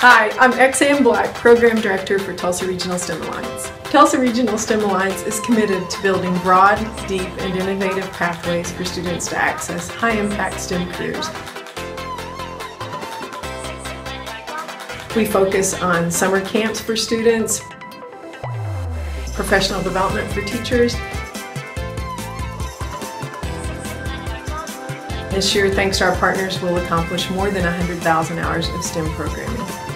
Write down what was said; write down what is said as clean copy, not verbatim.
Hi, I'm Xan Black, Program Director for Tulsa Regional STEM Alliance. Tulsa Regional STEM Alliance is committed to building broad, deep, and innovative pathways for students to access high-impact STEM careers. We focus on summer camps for students, professional development for teachers. This year, thanks to our partners, we'll accomplish more than 100,000 hours of STEM programming.